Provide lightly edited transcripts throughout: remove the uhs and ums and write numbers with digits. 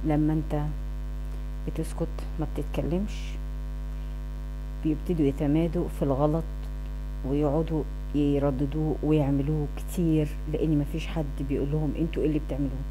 لما انت بتسكت ما بتتكلمش بيبتدوا يتمادوا في الغلط ويقعدوا يرددوه ويعملوه كتير، لان مفيش حد بيقول لهم انتوا ايه اللي بتعملوه.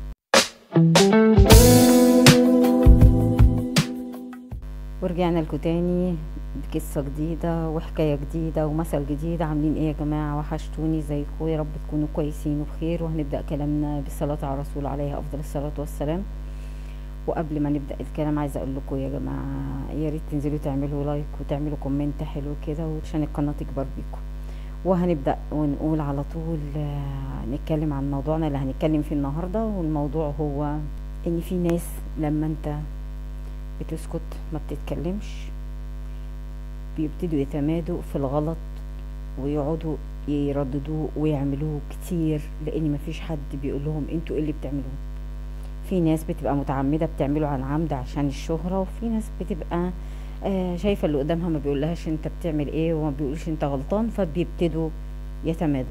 ورجعنا لكم تاني بقصة جديدة وحكاية جديدة ومثل جديد. عاملين ايه يا جماعة؟ وحشتوني زيكم، يا رب تكونوا كويسين وبخير. وهنبدأ كلامنا بالصلاة على الرسول عليه أفضل الصلاة والسلام. وقبل ما نبدأ الكلام عايزة اقول لكم يا جماعة، يا ريت تنزلوا تعملوا لايك وتعملوا كومنت حلو كده عشان القناة تكبر بيكم. وهنبدأ ونقول على طول نتكلم عن موضوعنا اللي هنتكلم فيه النهاردة. والموضوع هو ان في ناس لما انت بتسكت ما بتتكلمش بيبتدوا يتمادوا في الغلط ويقعدوا يرددوه ويعملوه كتير، لان مفيش حد بيقول لهم انتوا ايه اللي بتعملوه. في ناس بتبقى متعمدة بتعمله عن عمد عشان الشهرة، وفي ناس بتبقى شايفة اللي قدامها ما بيقولهاش انت بتعمل ايه وما بيقولش انت غلطان، فبيبتدوا يتمادوا.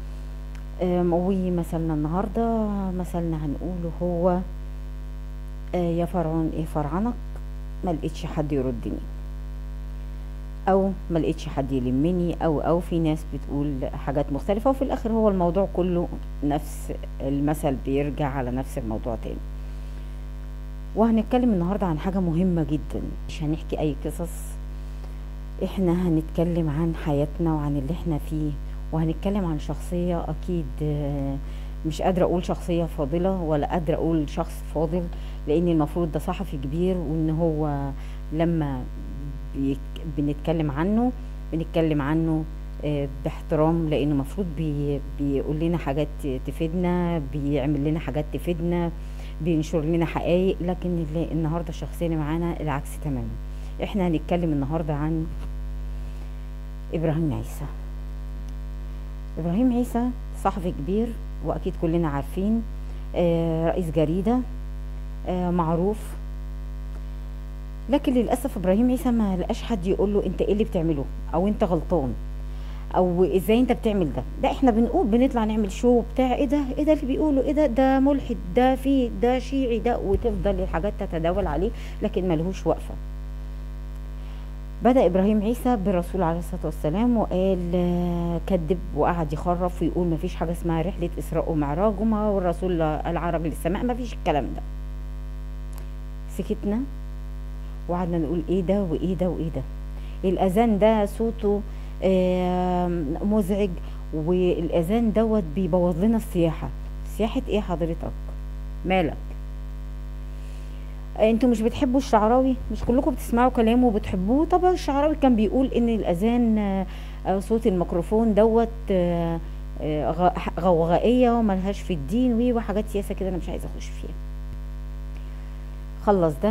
ومثلنا النهاردة مثلنا هنقوله هو يا فرعون ايه فرعنك، ما لقيتش حد يردني، او ما لقيتش حد يلمني، او في ناس بتقول حاجات مختلفة، وفي الاخر هو الموضوع كله نفس المثل بيرجع على نفس الموضوع تاني. وهنتكلم النهاردة عن حاجة مهمة جدا، مش هنحكي اي قصص، احنا هنتكلم عن حياتنا وعن اللي احنا فيه. وهنتكلم عن شخصية اكيد مش قادرة اقول شخصية فاضلة ولا قادرة اقول شخص فاضل، لان المفروض ده صحفي كبير، وان هو لما بنتكلم عنه باحترام، لانه المفروض بيقول لنا حاجات تفيدنا، بيعمل لنا حاجات تفيدنا، بينشر لنا حقائق. لكن النهارده الشخصيه اللي معانا العكس تماما. احنا هنتكلم النهارده عن ابراهيم عيسى. ابراهيم عيسى صحفي كبير، واكيد كلنا عارفين، رئيس جريده معروف. لكن للاسف ابراهيم عيسى ما لقاش حد يقول له انت ايه اللي بتعمله، او انت غلطان، او ازاي انت بتعمل ده احنا بنطلع نعمل شو بتاع ايه ده اللي بيقوله ايه ده ملحد، ده في ده شيعي ده، وتفضل الحاجات تتداول عليه، لكن ملهوش وقفه. بدأ ابراهيم عيسى بالرسول عليه الصلاه والسلام وقال كذب، وقعد يخرف ويقول ما فيش حاجه اسمها رحله اسراء ومعراج، والرسول العرج للسماء، ما فيش الكلام ده. سكتنا وقعدنا نقول ايه ده وايه ده وايه ده، الاذان ده صوته مزعج، والاذان دوت بيبوظ لنا السياحه. سياحه ايه حضرتك؟ مالك؟ انتوا مش بتحبوا الشعراوي؟ مش كلكم بتسمعوا كلامه وبتحبوه؟ طبعا الشعراوي كان بيقول ان الاذان صوت الميكروفون دوت غوغائيه وملهاش في الدين وحاجات سياسه كده، انا مش عايزه اخش فيها. خلص ده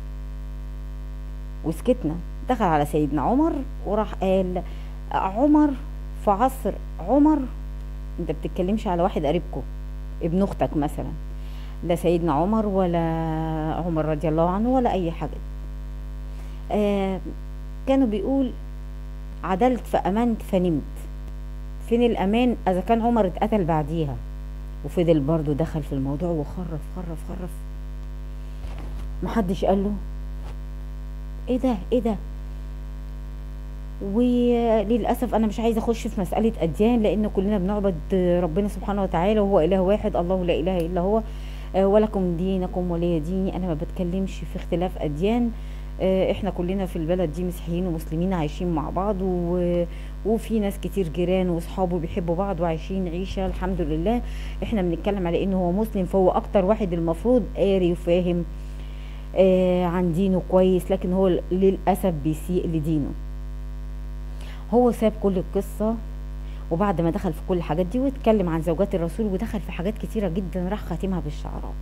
وسكتنا. دخل على سيدنا عمر وراح قال عمر في عصر عمر انت بتتكلمش على واحد قريبكم، ابن اختك مثلا، لا سيدنا عمر ولا عمر رضي الله عنه ولا اي حاجه. كانوا بيقول عدلت فامنت فنمت. فين الامان اذا كان عمر اتقتل بعديها؟ وفضل برضو دخل في الموضوع وخرف خرف خرف، محدش قال له ايه ده. وللاسف انا مش عايزه اخش في مساله اديان، لان كلنا بنعبد ربنا سبحانه وتعالى وهو اله واحد، الله لا اله الا هو، ولكم دينكم ولي ديني. انا ما بتكلمش في اختلاف اديان، احنا كلنا في البلد دي مسيحيين ومسلمين عايشين مع بعض، وفي ناس كتير جيران واصحابه بيحبوا بعض وعايشين عيشه الحمد لله. احنا بنتكلم على انه هو مسلم، فهو اكتر واحد المفروض قاري وفاهم عن دينه كويس، لكن هو للاسف بيسيء لدينه. هو ساب كل القصة، وبعد ما دخل في كل الحاجات دي واتكلم عن زوجات الرسول ودخل في حاجات كتيرة جدا، راح خاتمها بالشعراوي.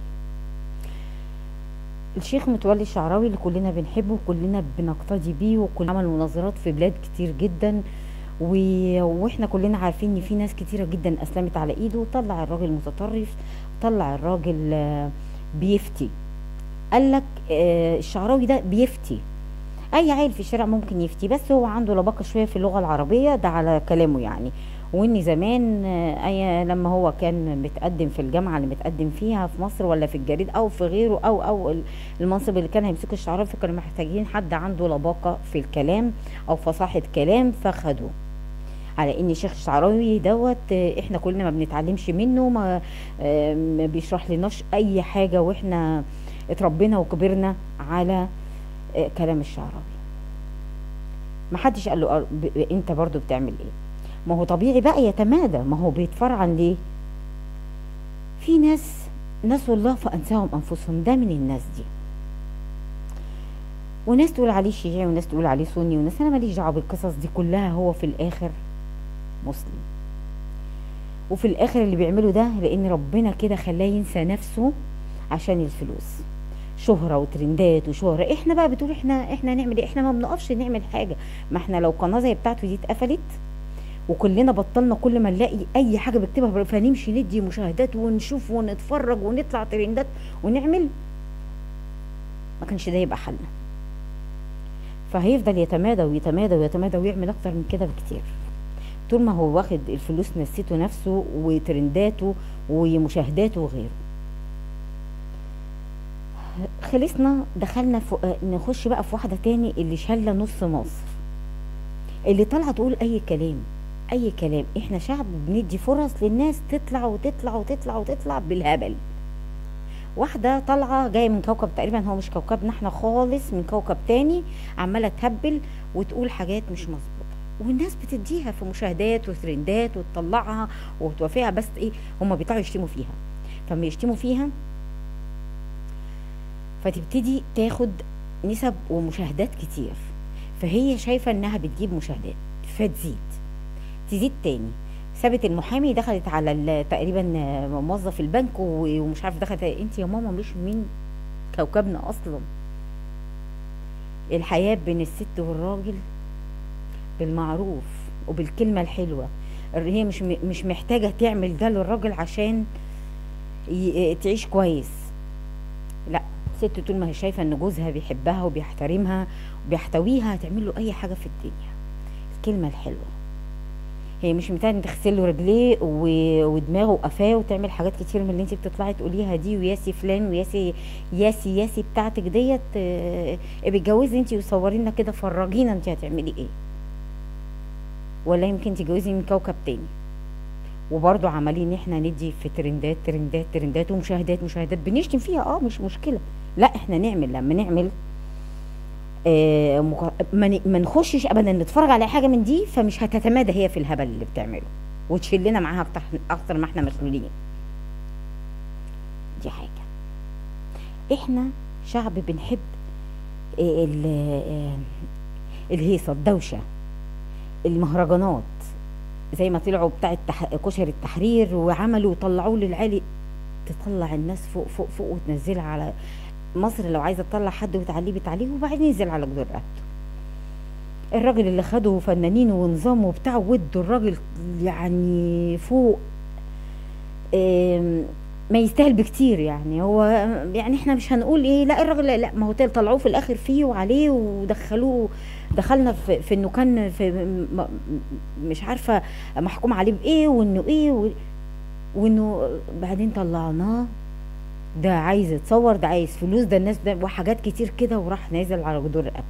الشيخ متولي الشعراوي اللي كلنا بنحبه وكلنا بنقتدي بيه، وكل عمل مناظرات في بلاد كتير جدا، واحنا كلنا عارفين ان في ناس كتيرة جدا اسلمت على ايده. وطلع الراجل متطرف، طلع الراجل بيفتي. قال لك الشعراوي ده بيفتي، اي عيل في الشارع ممكن يفتي، بس هو عنده لباقه شويه في اللغه العربيه، ده على كلامه يعني، وان زمان اي لما هو كان متقدم في الجامعه اللي متقدم فيها في مصر ولا في الجريد او في غيره او المنصب اللي كان هيمسكه الشعراوي، فكانوا محتاجين حد عنده لباقه في الكلام او فصاحه كلام، فخدوه على ان شيخ الشعراوي دوت احنا كلنا ما بنتعلمش منه، ما بيشرح لناش اي حاجه، واحنا اتربينا وكبرنا على كلام الشعراوي. ما حدش قال له انت برضو بتعمل ايه؟ ما هو طبيعي بقى يتمادى، ما هو بيتفرعن ليه؟ في ناس نسوا الله فانساهم انفسهم، ده من الناس دي، وناس تقول عليه شيعي وناس تقول عليه سني وناس، انا ماليش دعوه بالقصص دي كلها، هو في الاخر مسلم، وفي الاخر اللي بيعمله ده لان ربنا كده خلاه ينسى نفسه عشان الفلوس، شهرة وترندات وشهرة. احنا بقى بتقول احنا نعمل ايه؟ احنا ما بنقفش نعمل حاجة، ما احنا لو قناة زي بتاعته دي اتقفلت وكلنا بطلنا كل ما نلاقي اي حاجة بكتبها فنمشي ندي مشاهدات ونشوف ونتفرج ونطلع ترندات ونعمل، ما كانش ده يبقى حلنا. فهيفضل يتمادى ويتمادى ويتمادى ويعمل اكتر من كده بكتير، طول ما هو واخد الفلوس نسيته نفسه وترنداته ومشاهداته وغيره. خلصنا دخلنا نخش بقى في واحدة تاني اللي شالة نص مصر، اللي طالعة تقول اي كلام اي كلام. احنا شعب بندي فرص للناس تطلع وتطلع وتطلع وتطلع بالهبل. واحدة طالعة جاية من كوكب تقريبا هو مش كوكبنا احنا خالص، من كوكب تاني، عمالة تهبل وتقول حاجات مش مظبوطة، والناس بتديها في مشاهدات وترندات وتطلعها وتوافقها، بس ايه، هما بيطلعوا يشتموا فيها، فما يشتموا فيها فتبتدي تاخد نسب ومشاهدات كتير، فهي شايفة انها بتجيب مشاهدات تزيد تاني. سابت المحامي دخلت على تقريبا موظف البنك ومش عارفه دخلت، انت يا ماما مش من كوكبنا اصلا. الحياه بين الست والراجل بالمعروف وبالكلمه الحلوه، هي مش محتاجه تعمل ده للراجل عشان تعيش كويس، لا، ست طول ما هي شايفه ان جوزها بيحبها وبيحترمها وبيحتويها هتعمل له اي حاجه في الدنيا. الكلمه الحلوه، هي مش محتاجه تغسل له رجليه ودماغه وقفاه وتعمل حاجات كتير من اللي انت بتطلعي تقوليها دي، وياسي فلان وياسي ياسي بتاعتك ديت، بتجوزي انت وصوري لنا كده، فرجينا انت هتعملي ايه، ولا يمكن تجوزي من كوكب تاني. وبرضو عمالين احنا ندي في ترندات ومشاهدات بنشتم فيها، مش مشكله، لا احنا نعمل، لما نعمل ما نخشش ابدا نتفرج على حاجه من دي، فمش هتتمادى هي في الهبل اللي بتعمله وتشيل لنا معاها اكتر ما احنا مسؤولين. دي حاجه، احنا شعب بنحب الهيصه، الدوشه، المهرجانات، زي ما طلعوا بتاع كشري التحرير وعملوا وطلعوه للعالي، تطلع الناس فوق فوق فوق وتنزلها على مصر. لو عايزه تطلع حد وتعليه بتعليه وبعدين ينزل على جدور رقبته. الراجل اللي خده فنانين ونظام وبتاع ودوا الراجل يعني فوق ما يستاهل بكتير، يعني هو يعني احنا مش هنقول ايه، لا الراجل لا، ما هو طلعوه في الاخر فيه وعليه دخلنا في انه كان في مش عارفه محكوم عليه بايه وانه ايه وانه بعدين طلعناه ده عايز يتصور، ده عايز فلوس، ده الناس ده وحاجات كتير كده، وراح نازل على جدور رقبته.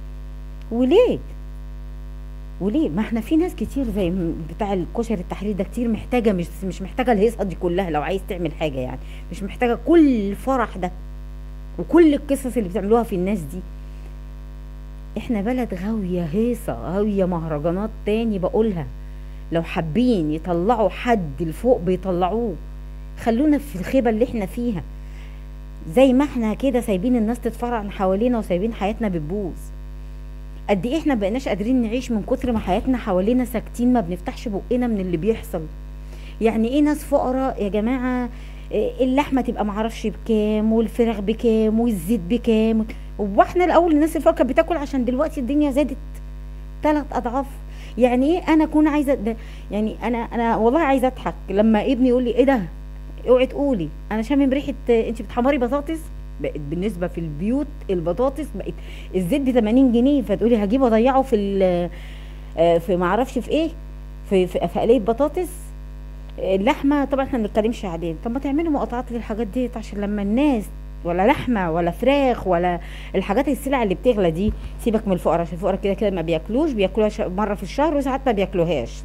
وليه؟ ما احنا في ناس كتير زي بتاع الكشري التحرير ده كتير محتاجه، مش محتاجه الهيصه دي كلها. لو عايز تعمل حاجه يعني مش محتاجه كل الفرح ده وكل القصص اللي بتعملوها في الناس دي. احنا بلد غاويه هيصه، غاويه مهرجانات. تاني بقولها، لو حابين يطلعوا حد لفوق بيطلعوه، خلونا في الخيبه اللي احنا فيها، زي ما احنا كده سايبين الناس تتفرع حوالينا وسايبين حياتنا بتبوظ. قد ايه احنا بقيناش قادرين نعيش من كتر ما حياتنا حوالينا ساكتين، ما بنفتحش بقنا من اللي بيحصل. يعني ايه ناس فقراء يا جماعه، اللحمه تبقى معرفش بكام والفراخ بكام والزيت بكام، واحنا الاول الناس الفقراء كانت بتاكل، عشان دلوقتي الدنيا زادت 3 أضعاف. يعني ايه انا اكون عايزه ده؟ يعني انا والله عايزه اضحك لما ابني يقول لي ايه ده، اوعي تقولي انا شامم ريحه انت بتحمري بطاطس. بقت بالنسبه في البيوت البطاطس بقت الزيت ب 80 جنيه، فتقولي هجيب اضيعه في ما اعرفش في ايه، في قليه بطاطس. اللحمه طبعا احنا ما بنتكلمش عليه، طب ما تعملوا مقاطعات للحاجات دي عشان لما الناس، ولا لحمه ولا فراخ ولا الحاجات السلع اللي بتغلى دي، سيبك من الفقراء عشان الفقراء كده كده ما بياكلوش، بياكلوها مره في الشهر وساعات ما بياكلوهاش.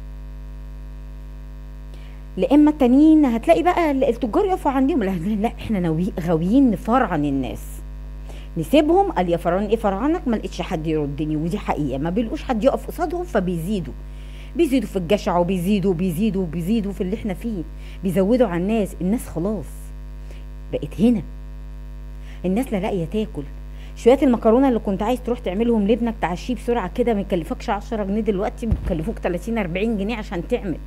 لاما التانيين هتلاقي بقى التجار يقفوا عندهم، لا, لا احنا غاويين نفرعن الناس، نسيبهم. قال يا فرعون ايه فرعنك، ما لقيتش حد يردني، ودي حقيقه ما بيلقوش حد يقف قصادهم، فبيزيدوا في الجشع، وبيزيدوا في اللي احنا فيه، بيزودوا على الناس خلاص بقت هنا، الناس لا لاقيه تاكل. شويه المكرونه اللي كنت عايز تروح تعملهم لابنك تعشيه بسرعه كده ما يكلفكش 10 جنيه، دلوقتي بيكلفوك 30 40 جنيه عشان تعمل.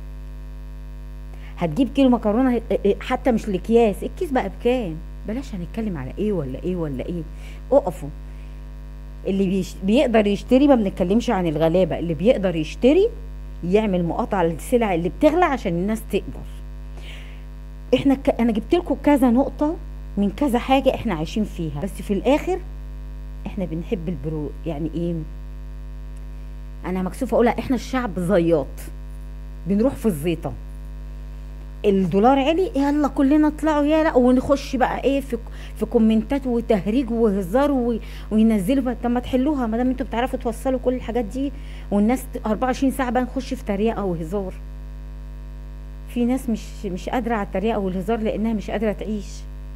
هتجيب كيلو مكرونه حتى مش الاكياس، الكيس بقى بكام؟ بلاش هنتكلم على ايه ولا ايه ولا ايه. اقفوا. اللي بيقدر يشتري، ما بنتكلمش عن الغلابه، اللي بيقدر يشتري يعمل مقاطعه للسلع اللي بتغلى عشان الناس تقدر. انا جبت لكم كذا نقطه من كذا حاجه احنا عايشين فيها، بس في الاخر احنا بنحب البرو. يعني ايه؟ انا مكسوفه اقولها، احنا الشعب زياط، بنروح في الزيطه. الدولار علي يلا كلنا اطلعوا يلا، ونخش بقى ايه في كومنتات وتهريج وهزار وينزلوا بقى. طب ما تحلوها ما دام انتوا بتعرفوا توصلوا كل الحاجات دي، والناس 24 ساعه بقى نخش في تريقه وهزار. في ناس مش قادره على التريقه والهزار لانها مش قادره تعيش.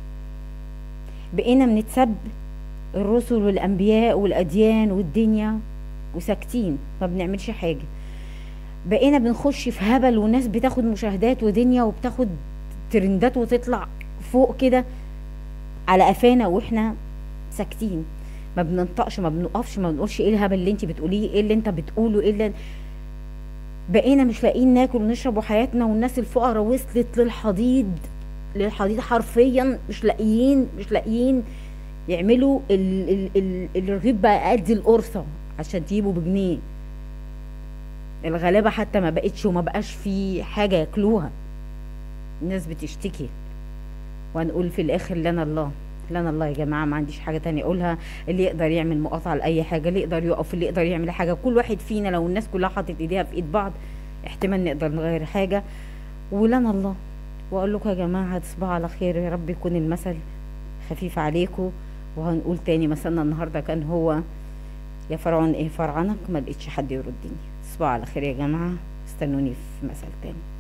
بقينا بنتسب الرسل والانبياء والاديان والدنيا وساكتين ما بنعملش حاجه. بقينا بنخش في هبل، وناس بتاخد مشاهدات ودنيا وبتاخد ترندات وتطلع فوق كده على قفانا، واحنا ساكتين ما بننطقش ما بنقفش ما بنقولش ايه الهبل اللي انت بتقوليه، ايه اللي انت بتقوله، ايه اللي بقينا مش لاقيين ناكل ونشرب وحياتنا. والناس الفقراء وصلت للحضيض حرفيا، مش لاقيين يعملوا الرغيف بقى قد القرصه عشان تجيبوا بجنيه. الغلابه حتى ما بقتش وما بقاش في حاجه ياكلوها، الناس بتشتكي. وهنقول في الاخر لنا الله يا جماعه، ما عنديش حاجه تانية اقولها. اللي يقدر يعمل مقاطعه لاي حاجه، اللي يقدر يقف، اللي يقدر يعمل حاجه، كل واحد فينا لو الناس كلها حطت ايديها في ايد بعض احتمال نقدر نغير حاجه. ولنا الله. واقول لكم يا جماعه تصبحوا على خير، يا رب يكون المثل خفيف عليكم. وهنقول تاني مثلنا النهارده كان هو يا فرعون ايه فرعنك، ما لقيتش حد يردني. تصبحوا على خير يا جماعه، استنوني في مثل تاني.